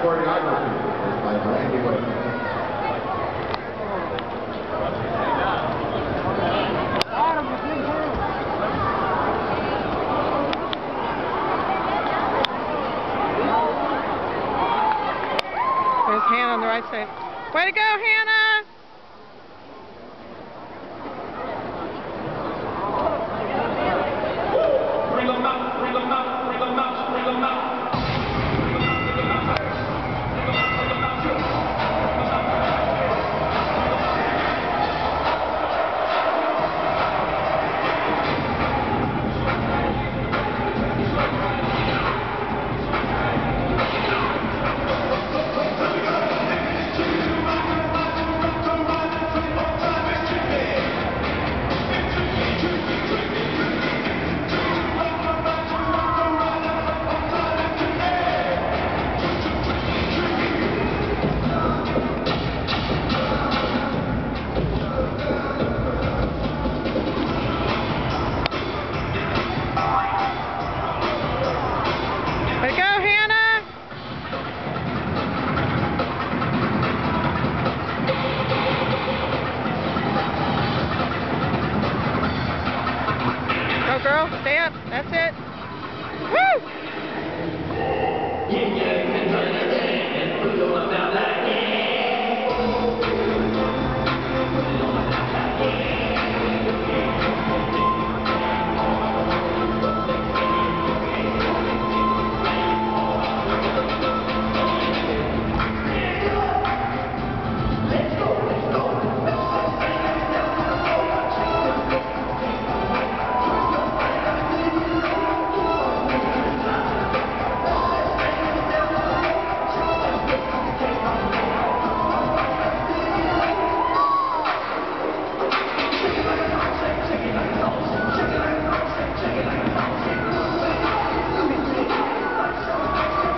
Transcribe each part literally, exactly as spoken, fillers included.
choreography is by Randy Whitman. There's Hannah on the right side. Way to go, Hannah! Bring them out, bring them out, bring them out, bring them out. Way to go, Hannah! Go, girl. Stay up. That's it. Woo!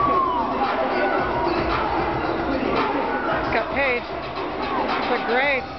Got Paige. Look great.